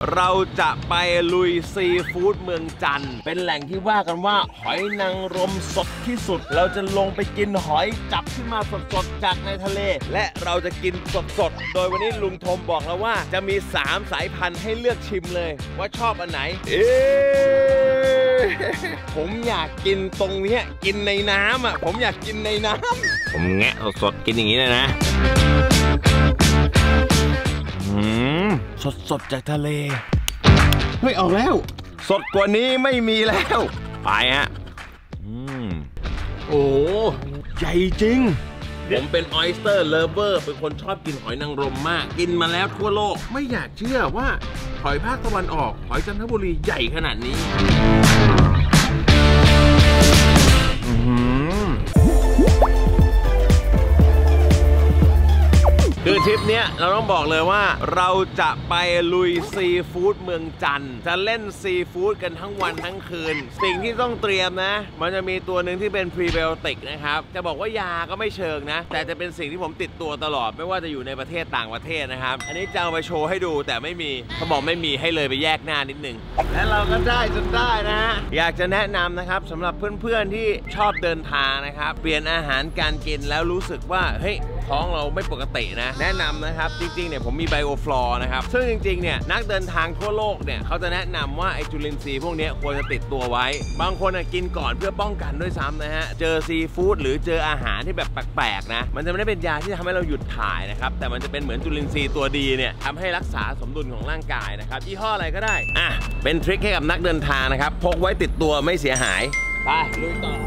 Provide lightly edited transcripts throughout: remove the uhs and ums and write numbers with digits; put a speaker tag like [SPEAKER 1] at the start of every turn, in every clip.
[SPEAKER 1] เราจะไปลุยซีฟู้ดเมืองจันทร์เป็นแหล่งที่ว่ากันว่าหอยนางรมสดที่สุดเราจะลงไปกินหอยจับขึ้นมาสดๆจากในทะเลและเราจะกินสดๆโดยวันนี้ลุงทมบอกแล้วว่าจะมี3สายพันธุ์ให้เลือกชิมเลยว่าชอบอันไหนผมอยากกินตรงนี้กินในน้ำอ่ะผมอยากกินในน้ำผมแงะสดๆกินอย่างนี้เลยนะสดจากทะเลเฮ้ยออกแล้วสดกว่านี้ไม่มีแล้วไปฮะโอ้ใหญ่จริงผมเป็นออยสเตอร์เลเวอร์เป็นคนชอบกินหอยนางรมมากกินมาแล้วทั่วโลกไม่อยากเชื่อว่าหอยภาคตะวันออกหอยจันทบุรีใหญ่ขนาดนี้คือทริปเนี้ยเราต้องบอกเลยว่าเราจะไปลุยซีฟู้ดเมืองจันทร์จะเล่นซีฟู้ดกันทั้งวันทั้งคืนสิ่งที่ต้องเตรียมนะมันจะมีตัวหนึ่งที่เป็นพรีไบโอติกนะครับจะบอกว่ายาก็ไม่เชิงนะแต่จะเป็นสิ่งที่ผมติดตัวตลอดไม่ว่าจะอยู่ในประเทศต่างประเทศนะครับอันนี้จะเอาไปโชว์ให้ดูแต่ไม่มีเขาบอกไม่มีให้เลยไปแยกหน้านิดนึงและเราก็ได้จนได้นะฮะอยากจะแนะนำนะครับสำหรับเพื่อนๆที่ชอบเดินทางนะครับเปลี่ยนอาหารการกินแล้วรู้สึกว่าเฮ้ยท้องเราไม่ปกตินะแนะนำนะครับจริงๆเนี่ยผมมีไบโอฟลอร์นะครับซึ่งจริงๆเนี่ยนักเดินทางทั่วโลกเนี่ยเขาจะแนะนำว่าไอจุลินทรีย์พวกนี้ควรจะติดตัวไว้บางคนกินก่อนเพื่อป้องกันด้วยซ้ำนะฮะเจอซีฟู้ดหรือเจออาหารที่แบบแปลกๆนะมันจะไม่ได้เป็นยาที่ทำให้เราหยุดถ่ายนะครับแต่มันจะเป็นเหมือนจุลินทรีย์ตัวดีเนี่ยทำให้รักษาสมดุลของร่างกายนะครับยี่ห้ออะไรก็ได้เป็นทริคให้กับนักเดินทางนะครับพกไว้ติดตัวไม่เสียหายไปลุยต่อ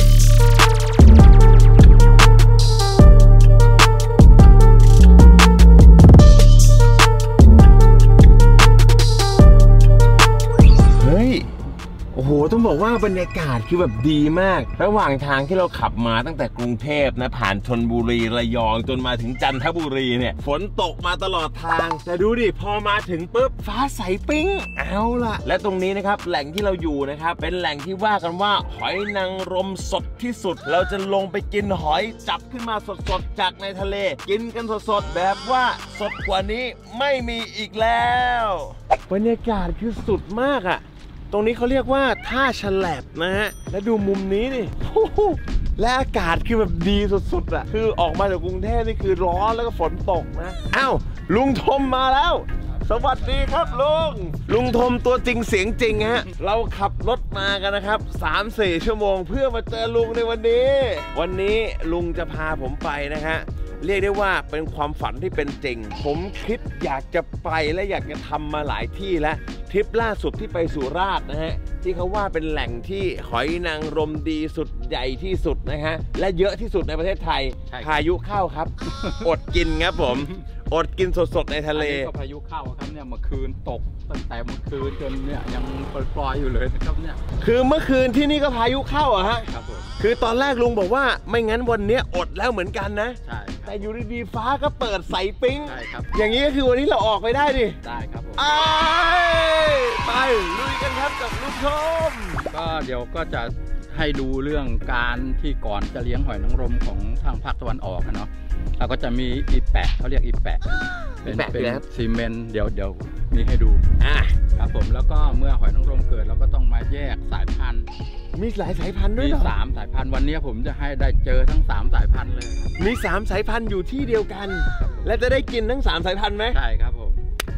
[SPEAKER 1] โอ้โหต้องบอกว่าบรรยากาศคือแบบดีมากระหว่างทางที่เราขับมาตั้งแต่กรุงเทพนะผ่านชลบุรีระยองจนมาถึงจันทบุรีเนี่ยฝนตกมาตลอดทางแต่ดูดิพอมาถึงปุ๊บฟ้าใสปิ้งเอาล่ะและตรงนี้นะครับแหล่งที่เราอยู่นะครับเป็นแหล่งที่ว่ากันว่าหอยนางรมสดที่สุดเราจะลงไปกินหอยจับขึ้นมาสดๆจากในทะเลกินกันสดๆแบบว่าสดกว่านี้ไม่มีอีกแล้วบรรยากาศคือสุดมากอ่ะตรงนี้เขาเรียกว่าท่าฉลับนะฮะและดูมุมนี้นี่และอากาศคือแบบดีสุดๆอ่ะคือออกมาจากกรุงเทพนี่คือร้อนแล้วก็ฝนตกนะอ้าวลุงทมมาแล้วสวัสดีครับลุงทมตัวจริงเสียงจริงฮะเราขับรถมากันนะครับ 3-4 ชั่วโมงเพื่อมาเจอลุงในวันนี้ลุงจะพาผมไปนะฮะเรียกได้ว่าเป็นความฝันที่เป็นจริงผมคิดอยากจะไปและอยากจะทำมาหลายที่แล้วทริปล่าสุดที่ไปสุราษฎร์นะฮะที่เขาว่าเป็นแหล่งที่หอยนางรมดีสุดใหญ่ที่สุดนะฮะและเยอะที่สุดในประเทศไทยพายุเข้าครับ อดกินครับผมอดกินสดๆในทะเล
[SPEAKER 2] ก็พายุเข้าครับเนี่ยเมื่อคืนตกตั้งแต่เมื่อคืนจนเนี่ยยังปล่อยอยู่เลยนะครับเนี่ย
[SPEAKER 1] คือเมื่อคืนที่นี่ก็พายุเข้าอะฮะ
[SPEAKER 2] ครับผม
[SPEAKER 1] คือตอนแรกลุงบอกว่าไม่งั้นวันนี้อดแล้วเหมือนกันนะ
[SPEAKER 2] ใช่
[SPEAKER 1] แต่อยู่ดีๆฟ้าก็เปิดใสปิ้ง
[SPEAKER 2] ใช่ครับ
[SPEAKER 1] อย่างนี้ก็คือวันนี้เราออกไปได้ดิ
[SPEAKER 2] ได้ครับผม
[SPEAKER 1] ไปลุยกันครับกับลุงชม
[SPEAKER 2] ก็เดี๋ยวก็จะให้ดูเรื่องการที่ก่อนจะเลี้ยงหอยนางรมของทางภาคตะวันออกเนาะเราก็จะมีอีแปะเขาเรียกอีแปะเป็นซีเมนต์เดี๋ยวมีให้ดูครับผมแล้วก็เมื่อหอยนางรมเกิดเราก็ต้องมาแยกสายพันธุ์
[SPEAKER 1] มีหลายสายพันธุ์ด้วยเหรอ
[SPEAKER 2] มี3 สายพันธุ์วันนี้ผมจะให้ได้เจอทั้ง3 สายพันธุ์เลย
[SPEAKER 1] มี3 สายพันธุ์อยู่ที่เดียวกันและจะได้กินทั้ง3 สายพันธุ์ไหม
[SPEAKER 2] ใช่ครับผม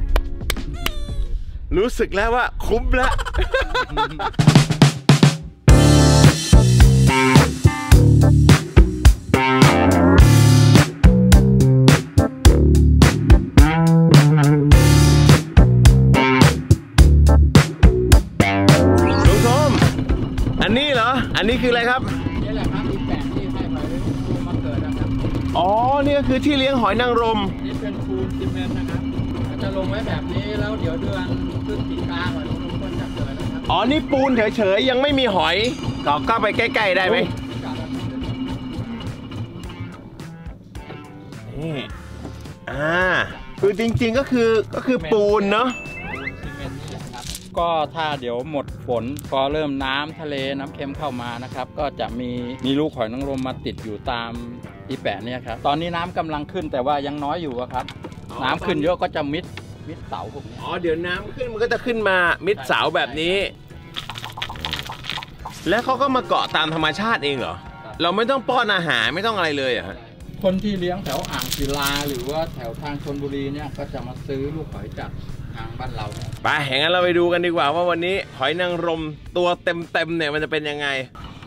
[SPEAKER 1] รู้สึกแล้วว่าคุ้มแล้วอันนี้เหรออันนี้คืออะไรครับ
[SPEAKER 2] นี่แหละครับอีแปะที่ให้หอยมาเกิดนะครับ
[SPEAKER 1] อ๋อนี่ก็คือที่เลี้ยงหอยนางรม
[SPEAKER 2] นี่เป็นปูนซีเมนต์นะครับจะลงไว้แบบนี้แล้วเดี๋ยวเดือนพฤศจิกาหอยนางรมก็จะเกิดนะครับ
[SPEAKER 1] อ๋อนี่ปูนเฉยๆยังไม่มีหอยก็ไปใกล้ๆได้ไหมนี่คือจริงๆก็คือปูนเนาะ
[SPEAKER 2] ก็ถ้าเดี๋ยวหมดฝนพอเริ่มน้ำทะเลน้ำเค็มเข้ามานะครับก็จะมีลูกหอยนางรมมาติดอยู่ตามอีแปะเนี่ยครับตอนนี้น้ำกำลังขึ้นแต่ว่ายังน้อยอยู่ครับน้ำขึ้นเยอะก็จะมิดมิดเสาพวกนี้
[SPEAKER 1] อ๋อเดี๋ยวน้ำขึ้นมันก็จะขึ้นมามิดเสาแบบนี้ แล้วเขาก็มาเกาะตามธรรมชาติเองเหรอเราไม่ต้องป้อนอาหารไม่ต้องอะไรเลยเหรอ
[SPEAKER 2] คนที่เลี้ยงแถวอ่างศิลาหรือว่าแถวทางชลบุรีเนี่ยก็จะมาซื้อลูกหอยจากทางบ้านเรา
[SPEAKER 1] ไปอย่างนั้นเราไปดูกันดีกว่าว่าวันนี้หอยนางรมตัวเต็มเนี่ยมันจะเป็นยังไง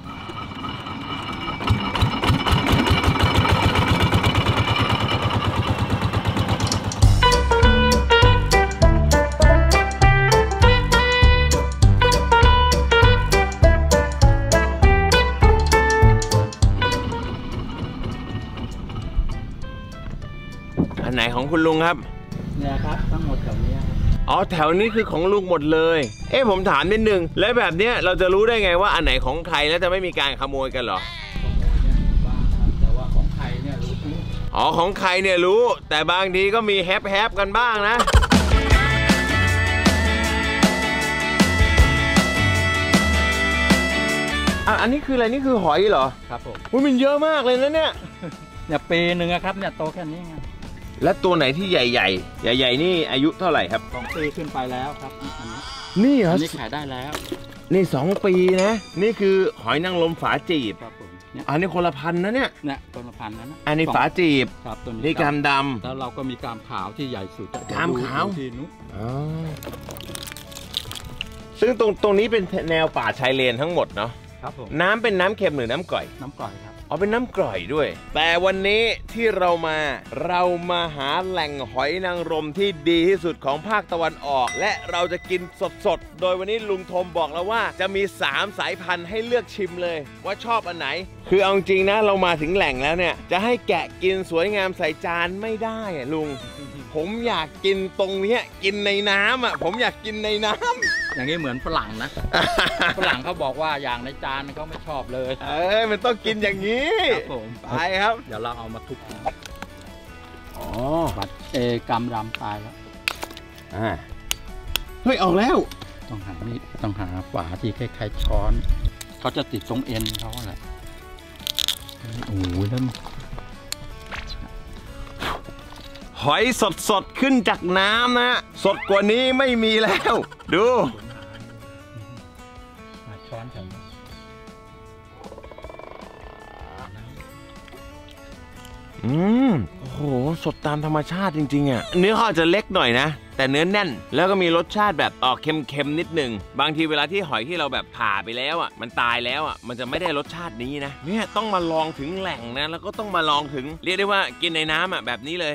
[SPEAKER 1] อันไหนของคุณลุงครับ
[SPEAKER 2] เนี่ยครับทั้งหมดแถวนี้
[SPEAKER 1] อ๋อแถวนี้คือของลุงหมดเลยผมถามนิดนึงแล้วแบบเนี้ยเราจะรู้ได้ไงว่าอันไหนของใครแล้วจะไม่มีการขโมยกันเหรอ
[SPEAKER 2] แต่ว่าของใครเนี่ยรู้
[SPEAKER 1] อ๋อของใครเนี่ยรู้แต่บางทีก็มีแฮปกันบ้างนะอันนี้คืออะไรนี่คือหอยเหรอ
[SPEAKER 2] ครับผม
[SPEAKER 1] มันเยอะมากเลยนะเนี่ย
[SPEAKER 2] ปีหนึ่งครับเนี่ยโตแค่นี้ไง
[SPEAKER 1] และตัวไหนที่ใหญ่นี่อายุเท่าไหร่ครับ
[SPEAKER 2] 2 ปีขึ้นไปแล้วครับ
[SPEAKER 1] นี่เหรอ
[SPEAKER 2] นี่ขายได้แล้ว
[SPEAKER 1] นี่2 ปีนะนี่คือหอยนางรมฝาจีบ
[SPEAKER 2] ครับผม
[SPEAKER 1] อันนี้คนละพันนะเนี่ย
[SPEAKER 2] คนละพันนะ
[SPEAKER 1] อันนี้ฝาจีบ
[SPEAKER 2] ครับตัวนี้
[SPEAKER 1] นี่กามดำ
[SPEAKER 2] แล้วเราก็มีกามขาวที่ใหญ่สุด
[SPEAKER 1] กามขาวที่นู้ซึ่งตรงนี้เป็นแนวป่าชายเลนทั้งหมดเนาะ
[SPEAKER 2] ครับผม
[SPEAKER 1] น้ำเป็นน้ำเค็มหรือน้ำกร่อย
[SPEAKER 2] น้ำกร่อยครับ
[SPEAKER 1] เป็นน้ำกร่อยด้วยแต่วันนี้ที่เรามาหาแหล่งหอยนางรมที่ดีที่สุดของภาคตะวันออกและเราจะกินสดโดยวันนี้ลุงธมบอกแล้วว่าจะมี3 สายพันธุ์ให้เลือกชิมเลยว่าชอบอันไหนคือเอาจริงนะเรามาถึงแหล่งแล้วเนี่ยจะให้แกะกินสวยงามใส่จานไม่ได้อะลุงผมอยากกินตรงนี้กินในน้ำผมอยากกินในน้ำ
[SPEAKER 2] อย่างนี้เหมือนฝรั่งนะ ฝรั่งเขาบอกว่าอย่างในจานเขาไม่ชอบเลย
[SPEAKER 1] มันต้องกินอย่างนี้
[SPEAKER 2] ครับผม
[SPEAKER 1] ไปครับ
[SPEAKER 2] เดี๋ยวเราเอามาทุบบัดกำรำตายแล้ว
[SPEAKER 1] เฮ้ยออกแล้ว
[SPEAKER 2] ต้องหาฝาที่คล้ายๆช้อนเขาจะติดตรงเอ็นเขาแหละโอ้ยแล้ว
[SPEAKER 1] หอยสดขึ้นจากน้ำนะสดกว่านี้ไม่มีแล้วดู
[SPEAKER 2] ช้อนกัน
[SPEAKER 1] โอ้โหสดตามธรรมชาติจริงๆเนื้อเขาอาจจะเล็กหน่อยนะแต่เนื้อแน่นแล้วก็มีรสชาติแบบออกเค็มๆนิดนึงบางทีเวลาที่หอยที่เราแบบผ่าไปแล้วมันตายแล้วมันจะไม่ได้รสชาตินี้นะเนี่ยต้องมาลองถึงแหล่งนะแล้วก็ต้องมาลองถึงเรียกได้ว่ากินในน้ำแบบนี้เลย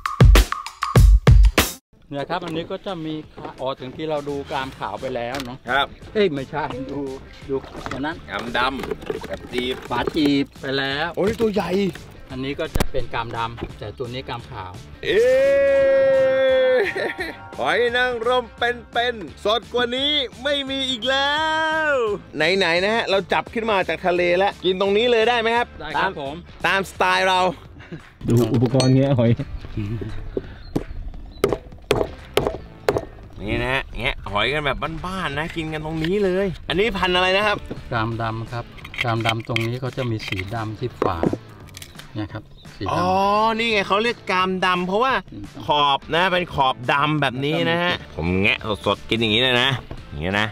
[SPEAKER 2] เนี่ยครับอันนี้ก็จะมีถึงที่เราดูกามขาวไปแล้วเนาะ
[SPEAKER 1] ครับ
[SPEAKER 2] ไม่ใช่ดูอย่างนั้น
[SPEAKER 1] กามดำกับจีบ
[SPEAKER 2] ฝาจีบไปแล้ว
[SPEAKER 1] โอ้ยตัวใหญ่
[SPEAKER 2] อันนี้ก็จะเป็นกามดำแต่ตัวนี้กามขาว
[SPEAKER 1] หอยนางรมเป็นสดกว่านี้ไม่มีอีกแล้วไหนนะฮะเราจับขึ้นมาจากทะเลแล้วกินตรงนี้เลยได้ไหมครับ
[SPEAKER 2] ได้ครับผม
[SPEAKER 1] ตามสไตล์เรา
[SPEAKER 2] ดูอุปกรณ์เงี้ยหอย
[SPEAKER 1] นี่นะฮะเงี้ยหอยกันแบบบ้านๆนะกินกันตรงนี้เลยอันนี้พันอะไรนะครับ
[SPEAKER 2] กามดำครับกามดำตรงนี้เขาจะมีสีดำที่ฝาเนี่ยครับสีด
[SPEAKER 1] ำนี่ไงเขาเรียกกามดำเพราะว่าขอบนะเป็นขอบดำแบบนี้นะฮะผมแงะสดๆกินอย่างนี้เลยนะอย่างนี้นะ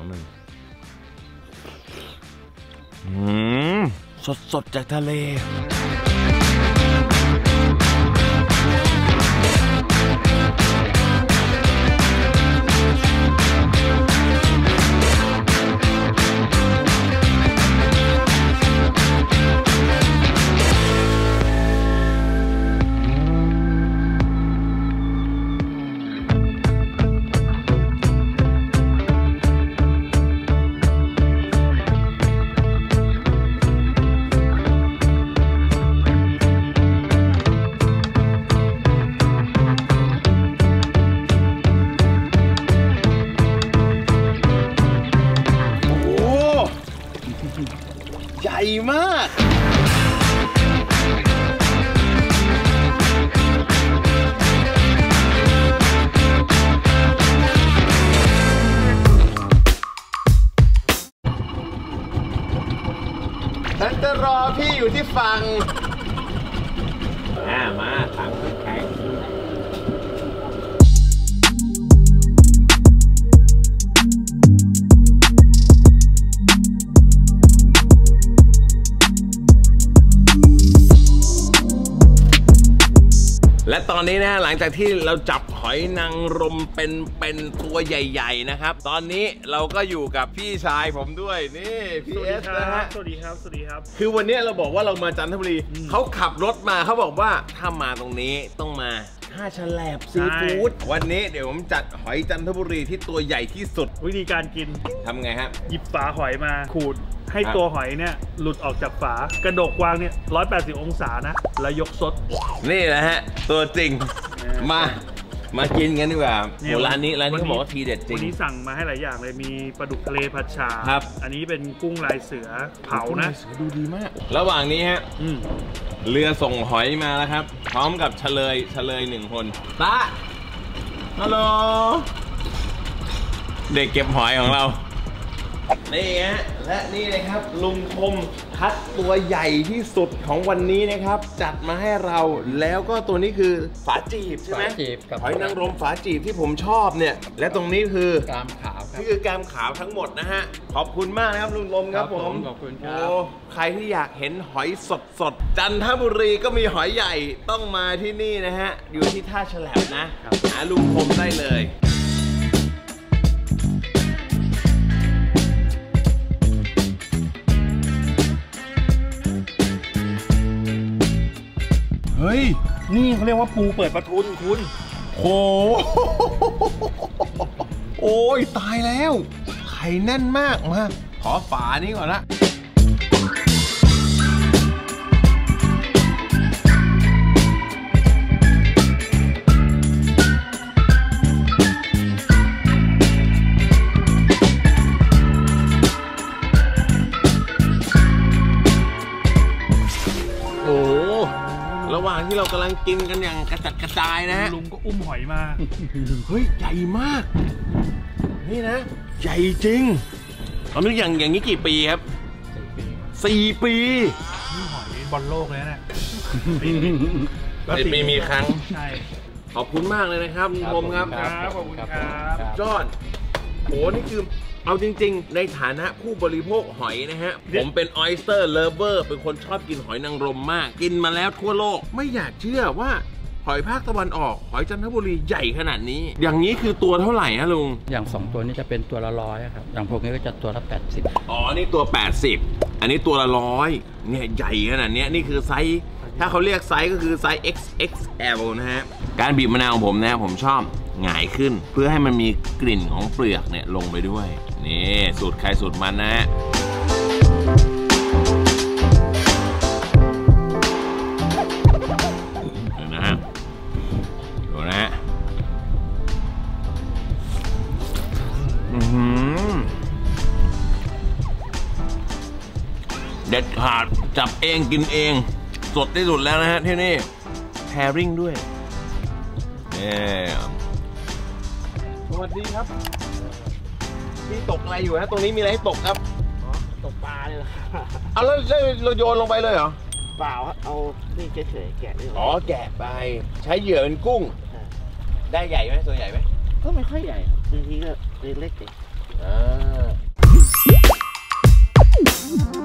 [SPEAKER 1] สดจากทะเลใหญ่มากฉันจะรอพี่อยู่ที่ฝั่งมาถังแข็งและตอนนี้นะหลังจากที่เราจับหอยนางรมเป็นตัวใหญ่ๆนะครับตอนนี้เราก็อยู่กับพี่ชายผมด้วยนี่พี่เอสนะฮะ
[SPEAKER 3] สวัสดีครับสวัสดีครับ
[SPEAKER 1] คือวันนี้เราบอกว่าเรามาจันทบุรีเขาขับรถมาเขาบอกว่าถ้ามาตรงนี้ต้องมาท่าฉลบซีฟู้ดวันนี้เดี๋ยวผมจัดหอยจันทบุรีที่ตัวใหญ่ที่สุด
[SPEAKER 3] วิธีการกิน
[SPEAKER 1] ทำไงครับ
[SPEAKER 3] หยิบฝาหอยมาขูดให้ตัวหอยเนี่ยหลุดออกจากฝากระดกวางเนี่ย180 องศานะแล้วยกซด
[SPEAKER 1] นี่แหละฮะตัวจริงมากินกันดีกว่าร้านนี้เขาบอกว่าทีเด็ดจริง
[SPEAKER 3] วันนี้สั่งมาให้หลายอย่างเลยมีปลาดุกทะเลผัดชา
[SPEAKER 1] ครับ
[SPEAKER 3] อันนี้เป็นกุ้งลายเสือเผานะ
[SPEAKER 1] ดูดีมากระหว่างนี้ฮะเรือส่งหอยมาแล้วครับพร้อมกับเฉลย1 คนตาฮัลโหลเด็กเก็บหอยของเรานี่ฮะและนี่นะครับลุงคมคัดตัวใหญ่ที่สุดของวันนี้นะครับจัดมาให้เราแล้วก็ตัวนี้คือฝาจีบใช่ไหมหอยนางรมฝาจีบที่ผมชอบเนี่ยและตรงนี้คือกามขาวครับนี่คือกามขาวทั้งหมดนะฮะขอบคุณมากนะครับลุงคมครับผม
[SPEAKER 2] ขอบคุณครับ
[SPEAKER 1] ใครที่อยากเห็นหอยสดจันทบุรีก็มีหอยใหญ่ต้องมาที่นี่นะฮะอยู่ที่ท่าฉลบนะหาลุงคมได้เลยเฮ้ย
[SPEAKER 3] นี่เขาเรียกว่าปูเปิดประทุนคุณ
[SPEAKER 1] โอ้โอ้ยตายแล้วไข่แน่นมากมาขอฝานี้ก่อนละระหว่างที่เรากำลังกินกันอย่างกระจัดกระจายนะฮะ
[SPEAKER 3] ลุงก็อุ้มหอยมา
[SPEAKER 1] เฮ้ยใหญ่มากนี่นะใหญ่จริงตอนนี้อย่างนี้กี่ปีครับ4 ปี
[SPEAKER 3] นี่หอยบอลโลกเลยนะ
[SPEAKER 1] 4 ปีมีครั้ง
[SPEAKER 3] ใช่
[SPEAKER 1] ขอบคุณมากเลยนะครับลุงคมครับ
[SPEAKER 3] ขอบคุณครับ
[SPEAKER 1] จอดโหนี่คือเอาจริงๆในฐานะผู้บริโภคหอยนะฮะผมเป็นออยสเตอร์เลิฟเวอร์เป็นคนชอบกินหอยนางรมมากกินมาแล้วทั่วโลกไม่อยากเชื่อว่าหอยภาคตะวันออกหอยจันทบุรีใหญ่ขนาดนี้อย่างนี้คือตัวเท่าไหร่ฮะลุง
[SPEAKER 2] อย่าง2 ตัวนี้จะเป็นตัวละ100ครับอย่างพวกนี้ก็จะตัวละ80
[SPEAKER 1] อ๋อนี่ตัว80อันนี้ตัวละ100เนี่ยใหญ่ขนาดนี้นี่คือไซส์ถ้าเขาเรียกไซส์ก็คือไซส์ XXL นะฮะการบีบมะนาวของผมนะผมชอบหงายขึ้นเพื่อให้มันมีกลิ่นของเปลือกเนี่ยลงไปด้วยนี่สูตรใครสูตรมันนะฮะดูนะฮะเด็ดขาดจับเองกินเองสดที่สุดแล้วนะฮะที่นี่แพริ่งด้วยสวัสดีครับพี่ตกอะไรอยู่ฮะตรงนี้มีอะไรให้ตกครับ
[SPEAKER 4] ตกปลาเลยครับ
[SPEAKER 1] เอาแล้วเราโยนลงไปเลยเหรอ
[SPEAKER 4] เปล่าเอานี่เฉยๆแกะนี่
[SPEAKER 1] อ๋อแกะไปใช้เหยื่อเป็นกุ้งได้ใหญ่ไหมตัวใหญ่ไหม
[SPEAKER 4] ก็ไม่ค่อยใหญ่บางทีก็เล็กๆ